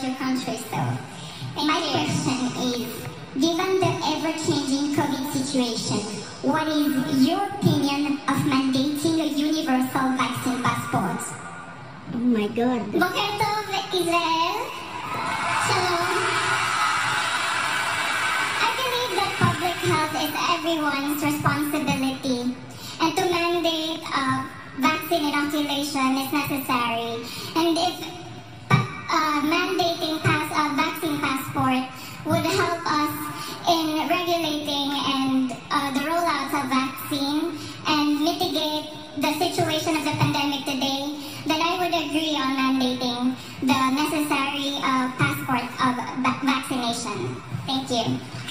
larger countries though. My question is, given the ever-changing COVID situation, what is your opinion of mandating a universal vaccine passport? Oh my God. Boker Tov, Israel. Shalom. I believe that public health is everyone's responsibility, and to mandate vaccine inoculation is necessary. And if mandating vaccine passport would help us in regulating and the rollout of vaccine and mitigate the situation of the pandemic today, then I would agree on mandating the necessary passport of vaccination. Thank you.